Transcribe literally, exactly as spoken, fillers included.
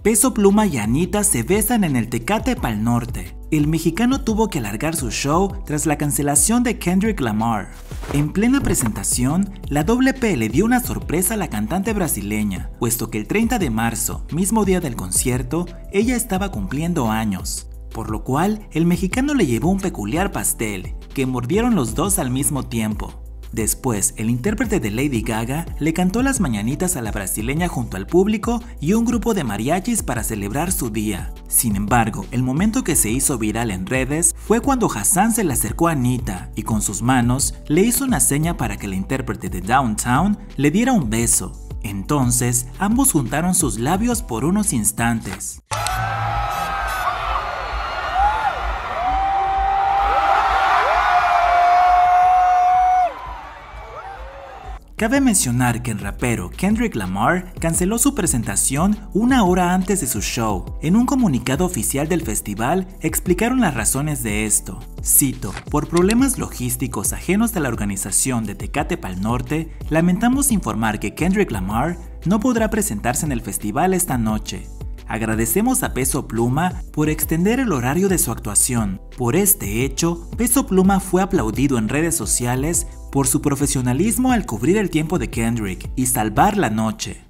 Peso Pluma y Anitta se besan en el Tecate Pal Norte. El mexicano tuvo que alargar su show tras la cancelación de Kendrick Lamar. En plena presentación, la doble P le dio una sorpresa a la cantante brasileña, puesto que el treinta de marzo, mismo día del concierto, ella estaba cumpliendo años. Por lo cual, el mexicano le llevó un peculiar pastel, que mordieron los dos al mismo tiempo. Después, el intérprete de Lady Gaga le cantó las mañanitas a la brasileña junto al público y un grupo de mariachis para celebrar su día. Sin embargo, el momento que se hizo viral en redes fue cuando Hassan se le acercó a Anitta y con sus manos le hizo una seña para que la intérprete de Downtown le diera un beso. Entonces, ambos juntaron sus labios por unos instantes. Cabe mencionar que el rapero Kendrick Lamar canceló su presentación una hora antes de su show. En un comunicado oficial del festival explicaron las razones de esto. Cito: por problemas logísticos ajenos a la organización de Tecate Pal Norte, lamentamos informar que Kendrick Lamar no podrá presentarse en el festival esta noche. Agradecemos a Peso Pluma por extender el horario de su actuación. Por este hecho, Peso Pluma fue aplaudido en redes sociales por su profesionalismo al cubrir el tiempo de Kendrick y salvar la noche.